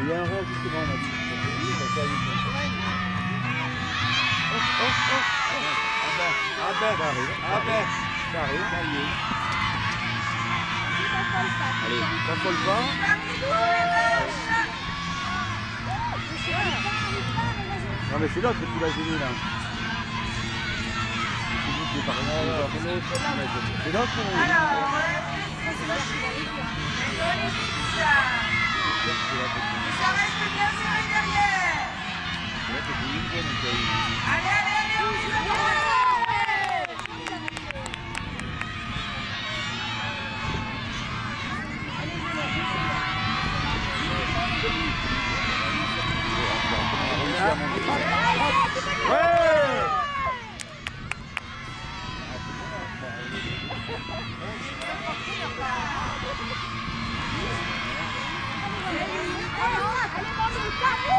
y a un rond juste devant là. Ah ben, ça arrive, ça y est. Allez, t'affole pas. Non mais c'est l'autre qui l'a gêné là. C'est l'autre qui l'a Ça reste bien serré derrière. Allez, allez, allez, on joue. Allez,